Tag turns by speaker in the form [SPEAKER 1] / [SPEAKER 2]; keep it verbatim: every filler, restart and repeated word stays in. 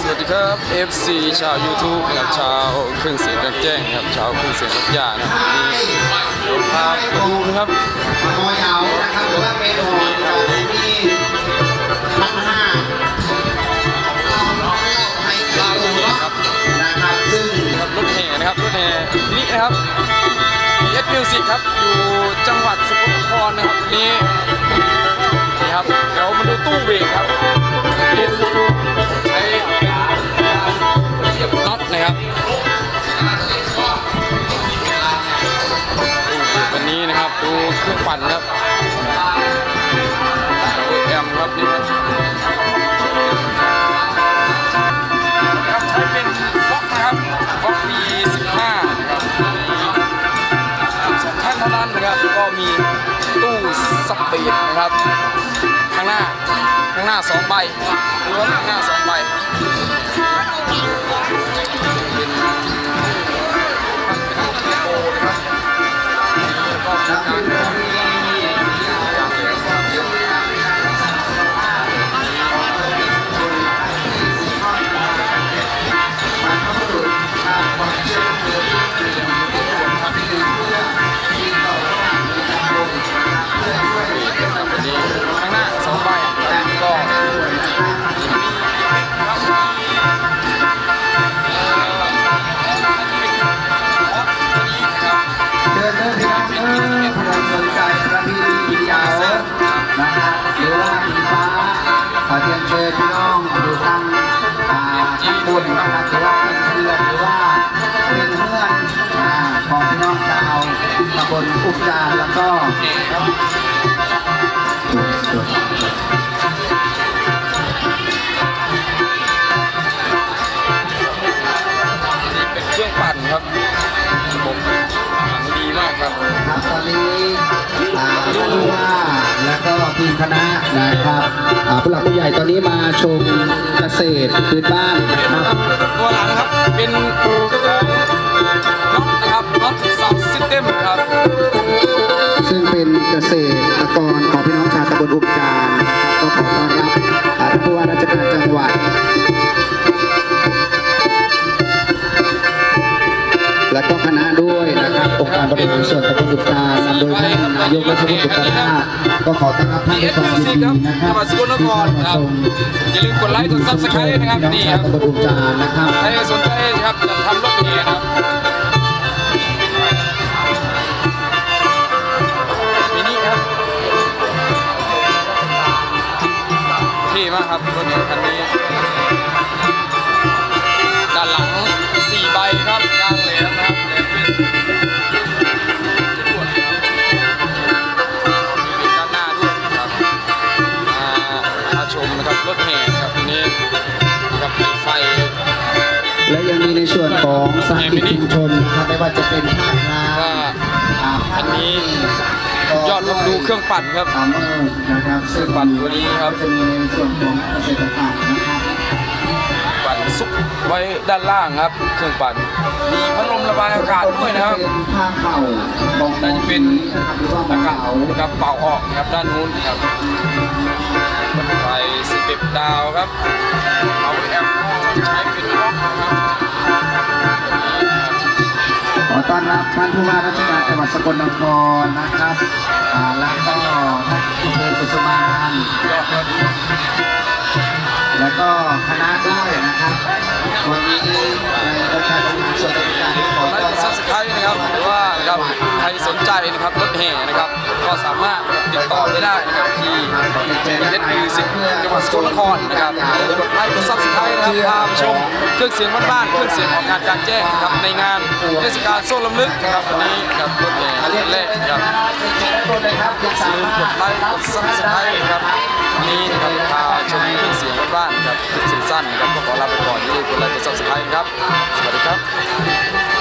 [SPEAKER 1] วัสดีครับ เอฟ ซี ชาว ยูทูบ นะครับชาวเครื่องเสียงกลางแจ้งครับชาวเครื่องเสียงทุกอย่างนะครับนี่เดี๋ยวพาไปดูนะครับ
[SPEAKER 2] มอยาวนะครับหรือว่าเมนูเราที่พันห้าให้เรานะครับนะครับซึ่ง
[SPEAKER 1] รถแห่นะครับรถแห่นี่นะครับ พี เอส Music ครับอยู่จังหวัดสกลนครนะครับนี่นี่ครับเดี๋ยวมาดูตู้เบรกครับใช้น็อตนะครับวันนี้นะครับดูเครื่องปั่นครับแอมครับนี่ครับใช้เป็นบล็อกนะครับบล็อก บี สิบห้า นะครับสองท่านเท่านั้นนะครับก็มีตู้สปีดนะครับข้างหน้าข้างหน้าสองใบหรือว่าข้างหน้าสองใบเป็นโอ้นะครับแล้วก็การข้างหน้าสองใบก็
[SPEAKER 2] เดินเดินที่ร้านเออใครสนใจพระพี่ดียาวนะครับหรือว่ามีฟ้าขอเทียนเชิญพี่น้องอยู่ทางอ่าข้างบนนะครับหรือว่าเป็นเพื่อนหรือว่าเป็นเพื่อนอ่าของพี่น้องชาวตำบลอุจจาแล้วก็
[SPEAKER 1] เป็นเครื่องปั่นครับระบบถังดีมากครับ
[SPEAKER 2] ครับตอนนี้ผู้ว่าและก็ทีมคณะนะครับผู้หลักผู้ใหญ่ตอนนี้มาชมเกษตรพื้นบ้านครับ
[SPEAKER 1] ตัวหลังครับเป็นของน็อตนะครับน็อตซับซิสเต็มครับ
[SPEAKER 2] ซึ่งเป็นเกษตรกรของพี่น้องชาวตำบลอุจจาระนะครับก็ขอต้อนรับท่านผู้ว่าราชการจังหวัดและก็คณะด้วยนะครับองค์การบริหารส่วนตำบลอุจจาระนำโดยท่านนายกรัฐมนตรีก็ขอต้อนรับท่านด้วยความยินดีนะครับ
[SPEAKER 1] จังหวัดสกลนครครับอย่าลืมกดไลค์กดซับสไครต์นะครับนี่ครับ
[SPEAKER 2] ตำบลอุจจาระนะครับ
[SPEAKER 1] ใครสนใจครับจะทำรถแห่ครับมินิครับเท่มากครับรถคันนี้ด้านหลังสี่ใบครับกลางแหลมนะครับแหลมเป็นจรวดมีเป็นด้านหน้าด้วยครับมาชมนะครับรถแห่ครับวันนี้กับไฟ
[SPEAKER 2] และยังมีในส่วนของสถานที่ชุมชนนะครับไม่ว่าจะเป็นภาคกลาง
[SPEAKER 1] อันนี้ยอดรับดูเครื่องปั่นครับ
[SPEAKER 2] นะครับ
[SPEAKER 1] เครื่องปั่นตัวนี้ครับ
[SPEAKER 2] จะมีในส่วนของเกษตรกรนะครับ
[SPEAKER 1] ปั่นซุกไว้ด้านล่างครับเครื่องปั่นมีพัดลมระบายอากาศด้วยนะครับน่าจะเป็นอากาศนะครับเป่าออกครับด้านนู้นครับไฟสเต็ปดาวครับเอาแอมใช้เป็นล็อกนะครับ
[SPEAKER 2] ขอต้อนรับท่านผู้ว่าราชการจังหวัดสกลนครนะครับแล้วก็ท่านอำเภอกุสุมานแล้วก็คณะด้วยนะครับวันนี้ในองค์การบริหารส่วนราชการขอ
[SPEAKER 1] ไลค์กดซับสไครต์นะครับหรือว่านะครับใครสนใจนะครับรถแห่นะครับก็สามารถติดต่อไปได้นะครับที่ พี เอส Music จังหวัดสกลนครนะครับกดไลค์กดซับสไครต์นะครับพาไปชมเครื่องเสียงบ้านๆเครื่องเสียงออกงานกลางแจ้งนะครับในงานเทศกาลโซ่ลำลึกนะครับวันนี้กับรถแห่แรกนะครับอย่าลืมกดไลค์กดซับสไครต์นะครับนี้นะครับพาชมเครื่องเสียงบ้านๆครับคลิปสั้นๆนะครับก็ขอลาไปก่อนอย่าลืมกดไลค์กดซับสไครต์ครับสวัสดีครับ